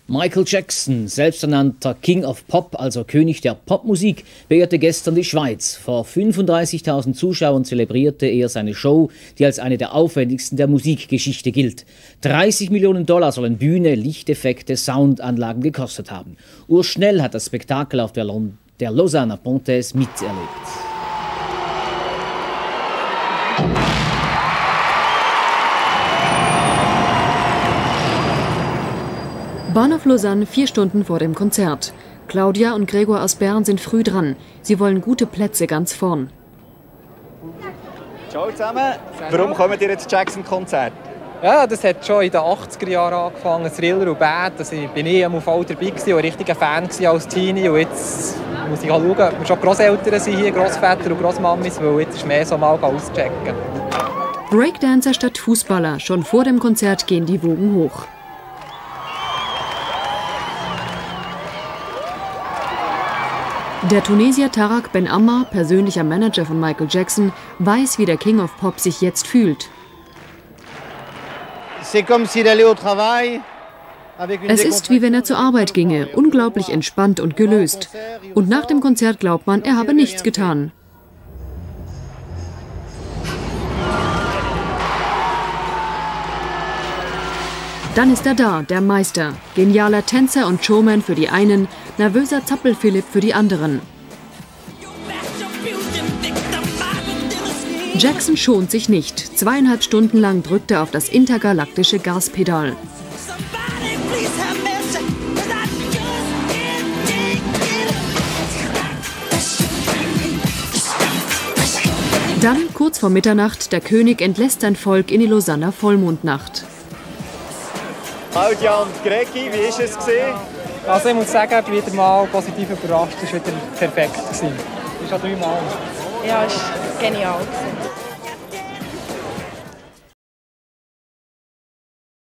Michael Jackson, selbsternannter King of Pop, also König der Popmusik, beehrte gestern die Schweiz. Vor 35.000 Zuschauern zelebrierte er seine Show, die als eine der aufwendigsten der Musikgeschichte gilt. 30 Millionen Dollar sollen Bühne, Lichteffekte, Soundanlagen gekostet haben. Urs Schnell hat das Spektakel auf der Lausanne Pontes miterlebt. Bahnhof Lausanne 4 Stunden vor dem Konzert. Claudia und Gregor aus Bern sind früh dran. Sie wollen gute Plätze ganz vorn. Ciao zusammen. Warum kommt ihr jetzt Jackson-Konzert? Ja, das hat schon in den 80er Jahren angefangen, Thriller und Bad. Also bin ich am voll dabei gewesen, ein richtiger Fan als Teenie. Und jetzt muss ich schauen, ob wir schon Grosseltern sind hier, Grossväter und Grossmamis, weil jetzt ist mehr so mal auschecken. Breakdancer statt Fußballer. Schon vor dem Konzert gehen die Wogen hoch. Der Tunesier Tarak Ben Ammar, persönlicher Manager von Michael Jackson, weiß, wie der King of Pop sich jetzt fühlt. Es ist, wie wenn er zur Arbeit ginge, unglaublich entspannt und gelöst. Und nach dem Konzert glaubt man, er habe nichts getan. Dann ist er da, der Meister. Genialer Tänzer und Showman für die einen, nervöser Zappel-Philipp für die anderen. Jackson schont sich nicht. 2,5 Stunden lang drückt er auf das intergalaktische Gaspedal. Dann, kurz vor Mitternacht, der König entlässt sein Volk in die Lausanner Vollmondnacht. Claudia und Gregi, wie war es? Also ich muss sagen, ich bin wieder mal positiv überrascht. Es war wieder perfekt. Es ist schon 3 Mal. Ja, es war genial.